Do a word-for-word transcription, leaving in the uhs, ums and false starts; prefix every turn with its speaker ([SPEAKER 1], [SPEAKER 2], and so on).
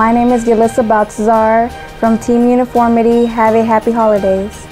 [SPEAKER 1] My name is Yalissa Baltazar from Team Uniformity. Have a happy holidays.